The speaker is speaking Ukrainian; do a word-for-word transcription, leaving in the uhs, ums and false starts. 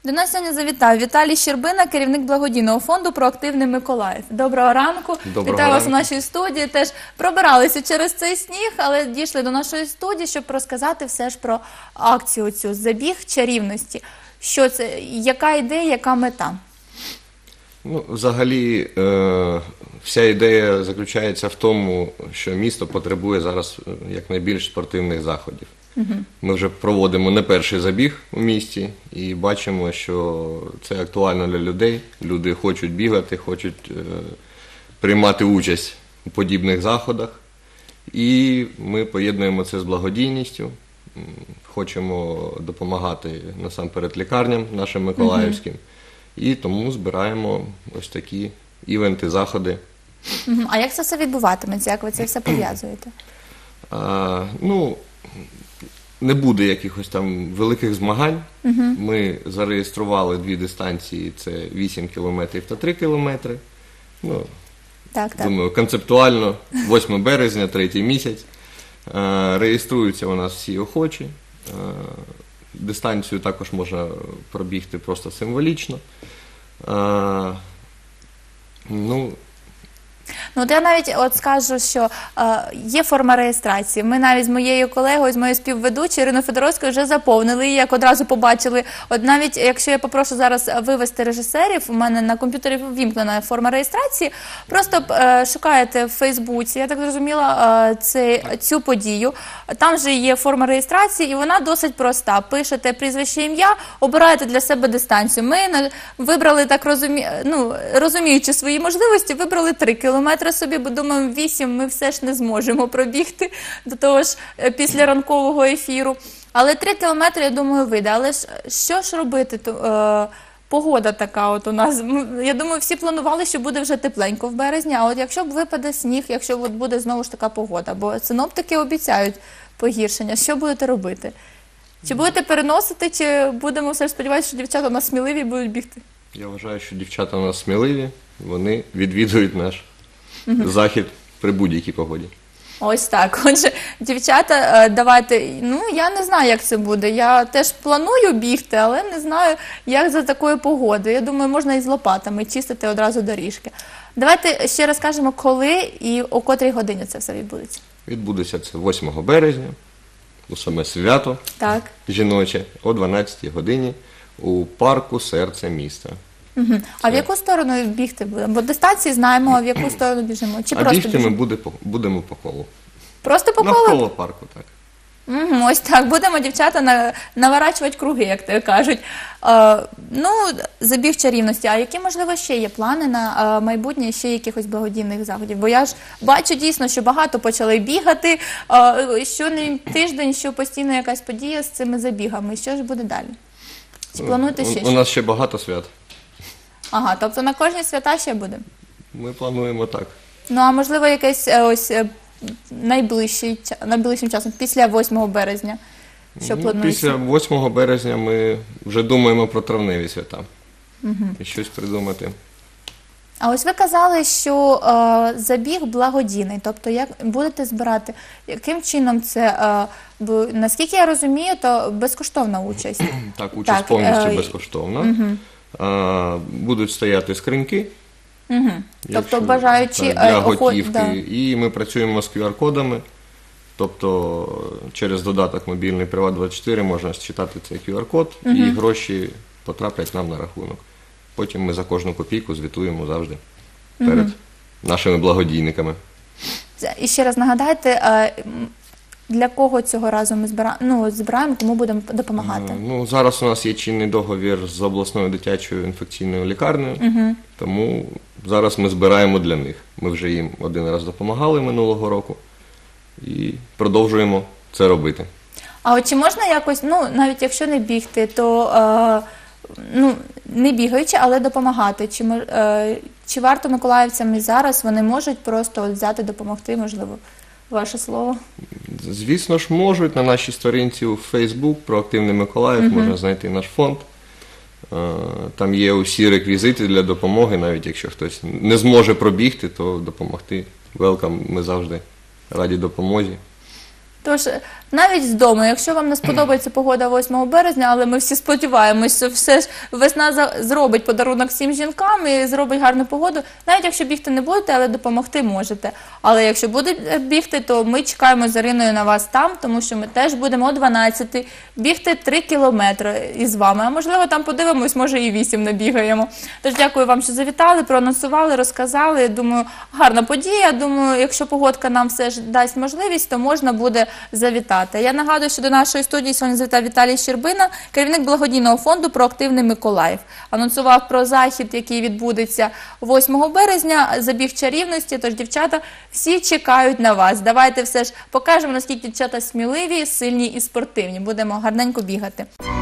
До нас сьогодні завітав Віталій Щербина, керівник благодійного фонду «Проактивний Миколаїв». Доброго ранку. Доброго Вітаю вас ранку. у нашій студії. Теж пробиралися через цей сніг, але дійшли до нашої студії, щоб розказати все ж про акцію цю «Забіг чарівності». Що це, яка ідея, яка мета? Ну, взагалі, е, вся ідея заключається в тому, що місто потребує зараз е, якнайбільш спортивних заходів. Угу. Ми вже проводимо не перший забіг у місті і бачимо, що це актуально для людей. Люди хочуть бігати, хочуть е, приймати участь у подібних заходах. І ми поєднуємо це з благодійністю. Хочемо допомагати насамперед лікарням нашим миколаївським. Угу. І тому збираємо ось такі івенти, заходи. Угу. А як це все відбуватиметься? Як ви це все пов'язуєте? А, ну, не буде якихось там великих змагань. Угу. Ми зареєстрували дві дистанції, це вісім кілометрів та три кілометри. Ну, так, так. Думаю, концептуально, восьмого березня, третій місяць. А, реєструються у нас всі охочі. А, дистанцію також можна пробігти просто символічно. А, ну, Ну, от я навіть от скажу, що е, є форма реєстрації. Ми навіть з моєю колегою, з моєю співведучою Іриною Федоровською вже заповнили її, як одразу побачили. От навіть, якщо я попрошу зараз вивести режисерів, у мене на комп'ютері ввімкнена форма реєстрації, просто е, шукаєте в Фейсбуці, я так зрозуміла, е, це, цю подію. Там же є форма реєстрації, і вона досить проста. Пишете прізвище, ім'я, обираєте для себе дистанцію. Ми вибрали, так розумі... ну, розуміючи свої можливості, вибрали три кілометри. Метри собі, бо думаємо, вісім ми все ж не зможемо пробігти до того ж після ранкового ефіру. Але три кілометри, я думаю, вийде. Але ж що ж робити? То, е, погода така от у нас. Я думаю, всі планували, що буде вже тепленько в березні, а от якщо б випаде сніг, якщо от буде знову ж така погода, бо синоптики обіцяють погіршення, що будете робити? Чи будете переносити, чи будемо все ж сподіватися, що дівчата у нас сміливі будуть бігти? Я вважаю, що дівчата у нас сміливі, вони відвідують наш захід при будь-якій погоді. Ось так. Отже, дівчата, давайте, ну, я не знаю, як це буде. Я теж планую бігти, але не знаю, як за такою погодою. Я думаю, можна і з лопатами чистити одразу доріжки. Давайте ще раз скажемо, коли і о котрій годині це все відбудеться. Відбудеться це восьмого березня, у саме свято так. жіноче, о дванадцятій годині у парку «Серце міста». Угу. А в яку сторону бігти будемо? Бо дистанції знаємо, а в яку сторону біжимо? Чи а просто бігти біжимо? ми буде, будемо по колу. Просто по колу? Навколо парку, так. Угу, ось так. Будемо, дівчата, на, наворачувати круги, як то кажуть. Е, ну, забіг чарівності. А які, можливо, ще є плани на е, майбутнє, ще якихось благодійних заходів? Бо я ж бачу дійсно, що багато почали бігати. Е, що не тиждень, що постійно якась подія з цими забігами. Що ж буде далі? Чи плануєте ще? У, у нас ще багато свят. Ага, тобто на кожні свята ще буде? Ми плануємо так. Ну, а можливо, якесь ось найближчий, найближчим часом, після восьмого березня, що ну, планується? Після восьмого березня ми вже думаємо про травневі свята. Угу. І щось придумати. А ось ви казали, що е, забіг благодійний, тобто як будете збирати, яким чином це, е, бо, наскільки я розумію, то безкоштовна участь. Так, участь так, повністю е, безкоштовна. Угу. А, будуть стояти скриньки, угу. Тобто бажаючи так, для охот... готівки, да. І ми працюємо з ку ар кодами, тобто через додаток мобільний Приват двадцять чотири можна считати цей ку ар код, угу. І гроші потраплять нам на рахунок. Потім ми за кожну копійку звітуємо завжди перед угу. нашими благодійниками. І ще раз нагадайте, для кого цього разу ми збираємо, ну, збираємо, кому будемо допомагати? Ну, зараз у нас є чинний договір з обласною дитячою інфекційною лікарнею, угу. Тому зараз ми збираємо для них. Ми вже їм один раз допомагали минулого року і продовжуємо це робити. А от чи можна якось, ну, навіть якщо не бігти, то, е, ну, не бігаючи, але допомагати? Чи, е, чи варто миколаївцям і зараз вони можуть просто от взяти, допомогти, можливо? Ваше слово. Звісно ж, можуть. На нашій сторінці у Фейсбук «Проактивний Миколаїв» uh-huh. можна знайти наш фонд. Там є усі реквізити для допомоги, навіть якщо хтось не зможе пробігти, то допомогти. Велкам, ми завжди раді допомозі. Тож навіть з дому, якщо вам не сподобається погода восьмого березня, але ми всі сподіваємось, що все ж весна за- зробить подарунок всім жінкам і зробить гарну погоду. Навіть якщо бігти не будете, але допомогти можете. Але якщо будете бігти, то ми чекаємо з Іриною на вас там, тому що ми теж будемо о дванадцятій бігти три кілометри із вами. А можливо, там подивимось, може і вісім набігаємо. Тож дякую вам, що завітали, проанонсували, розказали. Думаю, гарна подія. Думаю, якщо погодка нам все ж дасть можливість, то можна буде завітати. Я нагадую, що до нашої студії сьогодні завітав Віталій Щербина, керівник благодійного фонду «Проактивний Миколаїв». Анонсував про захід, який відбудеться восьмого березня, забіг чарівності. Тож, дівчата, всі чекають на вас. Давайте все ж покажемо, наскільки дівчата сміливі, сильні і спортивні. Будемо гарненько бігати.